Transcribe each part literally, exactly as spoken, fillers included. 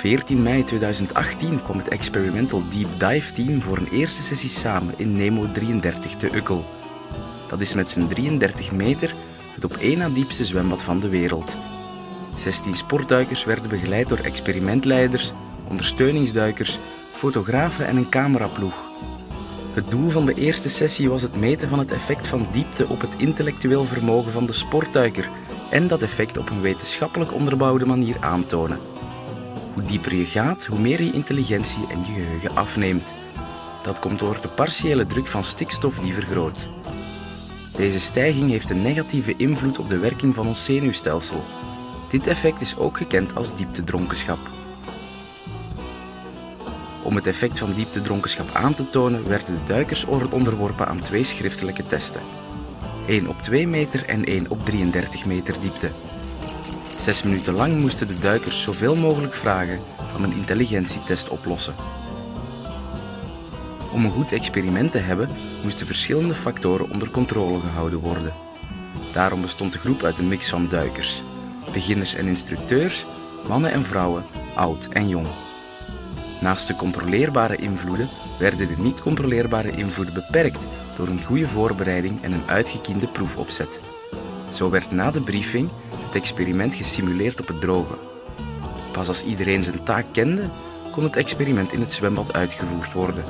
veertien mei tweeduizend achttien kwam het Experimental Deep Dive Team voor een eerste sessie samen in Nemo drieëndertig te Uckel. Dat is met zijn drieëndertig meter het op één na diepste zwembad van de wereld. zestien sportduikers werden begeleid door experimentleiders, ondersteuningsduikers, fotografen en een cameraploeg. Het doel van de eerste sessie was het meten van het effect van diepte op het intellectueel vermogen van de sportduiker en dat effect op een wetenschappelijk onderbouwde manier aantonen. Hoe dieper je gaat, hoe meer je intelligentie en je geheugen afneemt. Dat komt door de partiële druk van stikstof die vergroot. Deze stijging heeft een negatieve invloed op de werking van ons zenuwstelsel. Dit effect is ook gekend als dieptedronkenschap. Om het effect van dieptedronkenschap aan te tonen, werden de duikers onderworpen aan twee schriftelijke testen. één op twee meter en één op drieëndertig meter diepte. Zes minuten lang moesten de duikers zoveel mogelijk vragen van een intelligentietest oplossen. Om een goed experiment te hebben, moesten verschillende factoren onder controle gehouden worden. Daarom bestond de groep uit een mix van duikers, beginners en instructeurs, mannen en vrouwen, oud en jong. Naast de controleerbare invloeden werden de niet controleerbare invloeden beperkt door een goede voorbereiding en een uitgekiende proefopzet. Zo werd na de briefing het experiment gesimuleerd op het droge. Pas als iedereen zijn taak kende, kon het experiment in het zwembad uitgevoerd worden.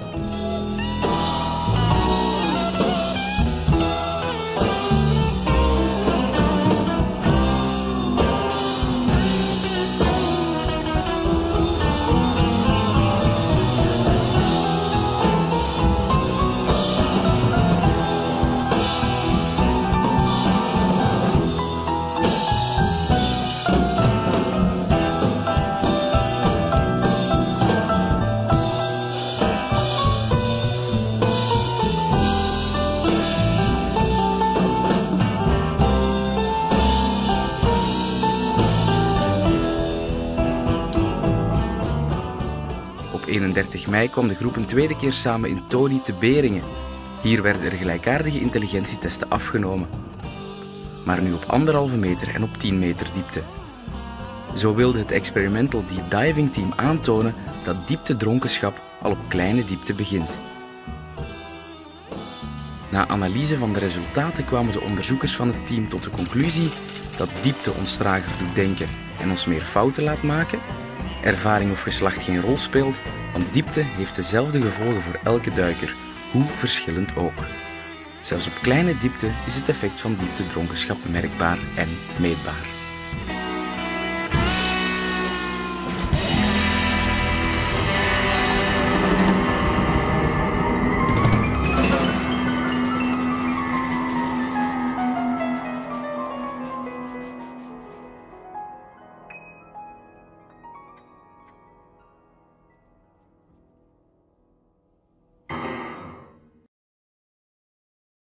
Op eenendertig mei kwam de groep een tweede keer samen in Todi te Beringen. Hier werden er gelijkaardige intelligentietesten afgenomen. Maar nu op anderhalve meter en op tien meter diepte. Zo wilde het Experimental Deep Diving Team aantonen dat dieptedronkenschap al op kleine diepte begint. Na analyse van de resultaten kwamen de onderzoekers van het team tot de conclusie dat diepte ons trager doet denken en ons meer fouten laat maken, ervaring of geslacht geen rol speelt, want diepte heeft dezelfde gevolgen voor elke duiker, hoe verschillend ook. Zelfs op kleine diepte is het effect van dieptedronkenschap merkbaar en meetbaar.